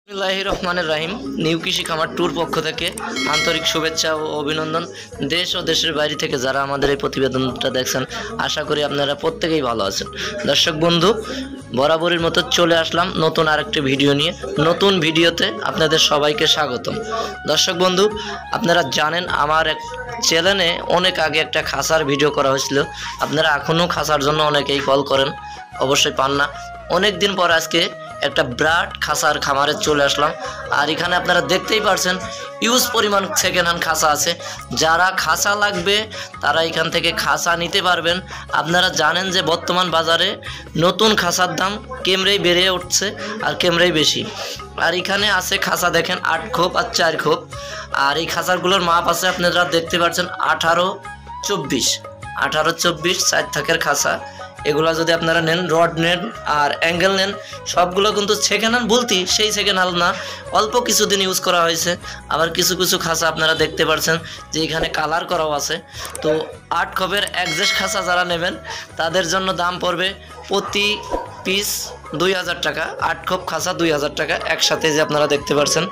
বিসমিল্লাহির রহমানির রহিম। নিউ কৃষি খামার ট্যুর পক্ষ থেকে আন্তরিক শুভেচ্ছা ও অভিনন্দন। দেশ ও দেশের বাইরে থেকে যারা আমাদের এই প্রতিবেদনটা দেখছেন, আশা করি আপনারা প্রত্যেকেই ভালো আছেন। দর্শক বন্ধু, বরাবরের মতো চলে আসলাম নতুন আরেকটি ভিডিও নিয়ে। নতুন ভিডিওতে আপনাদের সবাইকে স্বাগতম। দর্শক বন্ধু, আপনারা জানেন আমার এক চ্যানেলে অনেক আগে একটা খাসার ভিডিও করা হয়েছিল। আপনারা এখনও খাসার জন্য অনেকেই কল করেন, অবশ্যই পান না। অনেক দিন পর আজকে একটা ব্রাড খাসার খামারে চলে আসলাম। আর এখানে আপনারা দেখতেই পারছেন ইউজ পরিমাণ সেকেন্ড হ্যান্ড খাসা আছে। যারা খাসা লাগবে তারা এখান থেকে খাসা নিতে পারবেন। আপনারা জানেন যে বর্তমান বাজারে নতুন খাসার দাম কেমরেই বেড়ে উঠছে আর কেমরেই বেশি। আর এখানে আছে খাসা, দেখেন 8 খোপ আর 4 খোপ। আর এই খাসারগুলোর মাপ আছে, আপনারা দেখতে পাচ্ছেন 18-24 4 থাকের খাসা। এগুলো যদি আপনারা নেন, রড নেন আর অ্যাঙ্গেল নেন, সবগুলো কিন্তু সেকেন্ড হ্যান্ড বলতে সেই সেকেন্ড হ্যান্ড না, অল্প কিছুদিন ইউজ করা হয়েছে। আবার কিছু কিছু খাসা আপনারা দেখতে পাচ্ছেন যে এখানে কালার করাও আছে। তো 8 খোপের একজেস্ট খাসা যারা নেবেন তাদের জন্য দাম পড়বে প্রতি পিস 2000 টাকা। 8 খোপ খাসা 2000 টাকা একসাথে, যে আপনারা দেখতে পাচ্ছেন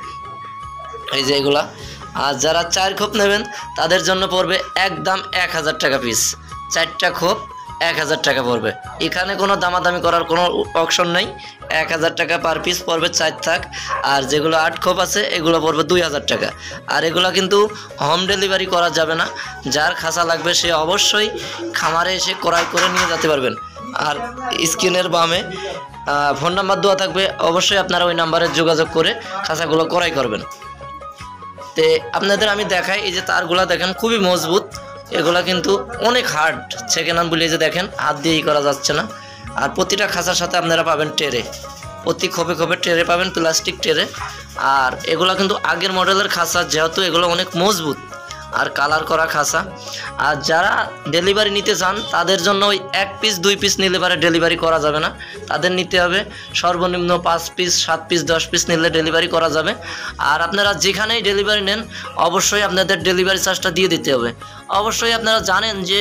এই যে এগুলা। আর যারা 4 খোপ নেবেন তাদের জন্য পড়বে একদম 1000 টাকা পিস। 4টা খোপ 1000 টাকা পড়বে। এখানে কোনো দামাদামি করার কোনো অপশন নেই। 1000 টাকা পার পিস পড়বে 4 থাক। আর যেগুলো 8 খোপ আছে এগুলো পড়বে 2000 টাকা। আর এগুলো কিন্তু হোম ডেলিভারি করা যাবে না। যার খাসা লাগবে সে অবশ্যই খামারে এসে ক্রয় করে নিয়ে যেতে পারবেন। আর স্ক্রিনের বামে ফোন নাম্বার দেওয়া থাকবে, অবশ্যই আপনারা ওই নাম্বারে যোগাযোগ করে খাসাগুলো ক্রয় করবেন। তে আপনাদের আমি দেখাই, এই যে তারগুলা দেখেন খুবই মজবুত। এগুলা কিন্তু অনেক হার্ড সেকেন্ড হ্যান্ড বলে, যে দেখেন হাত দিয়েই করা যাচ্ছে না। আর প্রতিটা খাঁচার সাথে আপনারা পাবেন ট্রে, প্রতি খোপে খোপে ট্রে পাবেন, প্লাস্টিক ট্রে। আর এগুলা কিন্তু আগের মডেলের খাঁচা, যেহেতু এগুলো অনেক মজবুত আর কালার করা খাঁচা। আর যারা ডেলিভারি নিতে চান তাদের জন্য ওই 1 পিস 2 পিস নিলে পারে ডেলিভারি করা যাবে না, তাদের নিতে হবে সর্বনিম্ন 5 পিস 7 পিস 10 পিস নিলে ডেলিভারি করা যাবে। আর আপনারা যেখানেই ডেলিভারি নেন অবশ্যই আপনাদের ডেলিভারি চার্জটা দিয়ে দিতে হবে। অবশ্যই আপনারা জানেন যে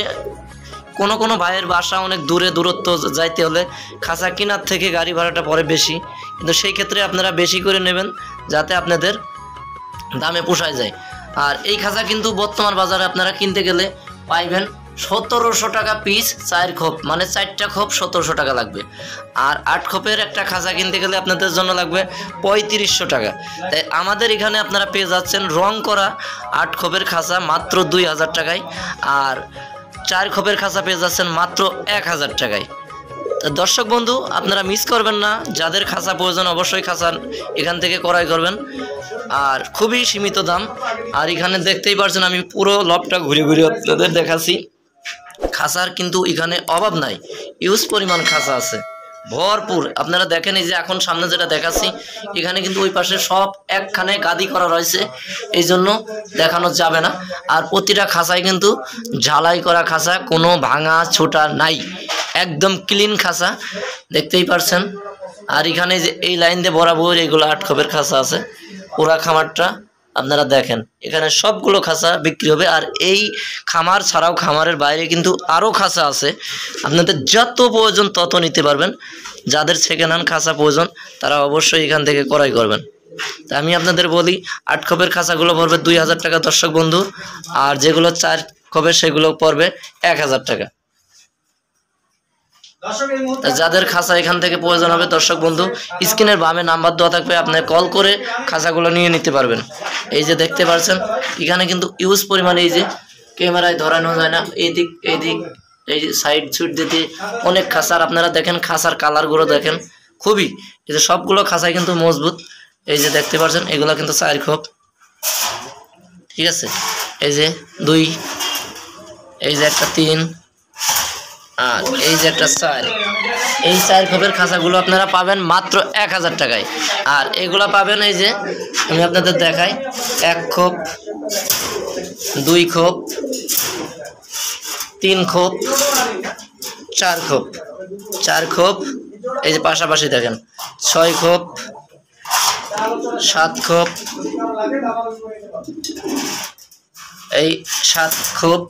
কোনো ভাইয়ের বাসা অনেক দূরত্ব যাইতে হলে খাঁচা কেনার থেকে গাড়ি ভাড়াটা পড়ে বেশি, কিন্তু সেই ক্ষেত্রে আপনারা বেশি করে নেবেন যাতে আপনাদের দামে পোষায় যায়। আর এই খাঁচা কিন্তু বর্তমান বাজারে আপনারা কিনতে গেলে পাইবেন 1700 টাকা পিস। 4 খোপ মানে 4টা খোপ 1700 টাকা লাগবে। আর 8 খোপের একটা খাঁচা কিনতে গেলে আপনাদের জন্য লাগবে 3500 টাকা। তাই আমাদের এখানে আপনারা পেয়ে যাচ্ছেন রং করা 8 খোপের খাঁচা মাত্র 2000 টাকায়। আর 4 খোপের খাঁচা পেয়ে যাচ্ছেন মাত্র 1000 টাকায়। দর্শক বন্ধু, আপনারা মিস করবেন না, যাদের খাঁচা প্রয়োজন অবশ্যই খাঁচা এখান থেকে ক্রয় করবেন। আর খুবই সীমিত দাম। আর এখানে দেখতেই পাচ্ছেন আমি পুরো লবটা ঘুরে ঘুরে আপনাদের দেখাচ্ছি। খাঁচার কিন্তু এখানে অভাব নাই, ইউজ পরিমাণ খাঁচা আছে ভরপুর। আপনারা দেখেন এই যে এখন সামনে যেটা দেখাচ্ছি, এখানে কিন্তু ওই পাশে সব একখানে গাদি করা রয়েছে, এই জন্য দেখানো যাবে না। আর প্রতিটা খাঁচায় কিন্তু ঝালাই করা খাঁচা, কোনো ভাঙা ছোটা নাই, একদম ক্লিন খাঁচা দেখতেই পারছেন। আর এখানে যে এই লাইন দিয়ে বরাবর এগুলো 8 খোপের খাঁচা আছে। পুরা খামারটা আপনারা দেখেন, এখানে সবগুলো খাঁচা বিক্রি হবে। আর এই খামার ছাড়াও খামারের বাইরে কিন্তু আরও খাঁচা আছে, আপনাদের যত প্রয়োজন তত নিতে পারবেন। যাদের সেকেন্ড হ্যান্ড খাঁচা প্রয়োজন তারা অবশ্যই এখান থেকে ক্রয় করবেন। তা আমি আপনাদের বলি 8 খোপের খাঁচাগুলো পড়বে 2000 টাকা দর্শক বন্ধু। আর যেগুলো 4 খোপের সেগুলো পড়বে 1000 টাকা। যাদের খাঁচা এখান থেকে প্রয়োজন হবে দর্শক বন্ধু, স্ক্রিনের বামে নাম্বার দেওয়া থাকবে, আপনি কল করে খাঁচাগুলো নিয়ে নিতে পারবেন। এই যে দেখতে পাচ্ছেন এখানে কিন্তু ইউজ পরিমাণে, এই যে ক্যামেরায় ধরানো যায় না, এইদিক এই যে সাইড সুইড দিতে অনেক খাঁচার। আপনারা দেখেন খাঁচার কালারগুলো দেখেন খুবই, এই যে সবগুলো খাঁচাই কিন্তু মজবুত। এই যে দেখতে পাচ্ছেন এগুলো কিন্তু 4 খোপ, ঠিক আছে। এই যে 2, এই যে একটা 3, আর এই যে একটা 4। এই 4 খোপের খাঁচাগুলো আপনারা পাবেন মাত্র 1000 টাকায়। আর এগুলো পাবেন, এই যে আমি আপনাদের দেখাই, 1 খোপ 2 খোপ 3 খোপ 4 খোপ 4 খোপ, এই যে পাশাপাশি দেখেন 6 খোপ 7 খোপ, এই 7 খোপ,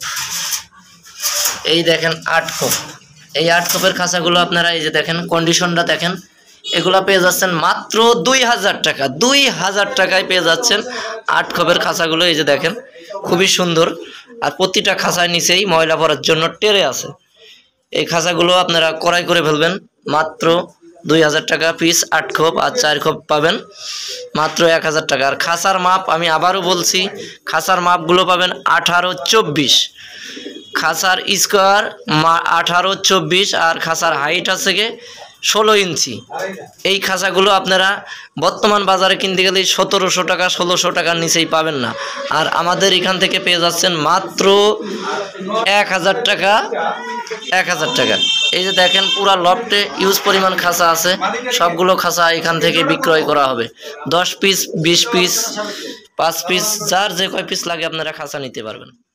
এই দেখেন 8 খোপ। এই 8 খোপের খাঁচাগুলো আপনারা এই যে দেখেন কন্ডিশনটা দেখেন, এগুলা পেয়ে যাচ্ছেন মাত্র 2000 টাকা। 2000 টাকায় পেয়ে যাচ্ছেন 8 খোপের খাঁচাগুলো। এই যে দেখেন খুবই সুন্দর, আর প্রতিটা খাঁচার নিচেই ময়লা ভরার জন্য টেরে আছে। এই খাঁচাগুলো আপনারা ক্রয় করে ফেলবেন মাত্র 2000 টাকা পিস। 8 খোপ আর 4 খোপ পাবেন মাত্র 1000 টাকা। আর খাঁচার মাপ আমি আবারও বলছি, খাঁচার মাপগুলো পাবেন 18-24, খাঁচার স্কোয়ার 18-24, আর খাঁচার হাইট আছে 16 ইঞ্চি। এই খাঁচাগুলো আপনারা বর্তমান বাজারে কিনতে গেলে 1700 টাকা 1600 টাকার নিচেই পাবেন না, আর আমাদের এখান থেকে পেয়ে যাচ্ছেন মাত্র 1000 টাকা। 1000 টাকা। এই যে দেখেন পুরা লফটে ইউজ পরিমাণ খাঁচা আছে, সবগুলো খাঁচা এখান থেকে বিক্রয় করা হবে। 10 পিস, 20 পিস, 5 পিস, যার যে কয় পিস লাগে আপনারা খাঁচা নিতে পারবেন।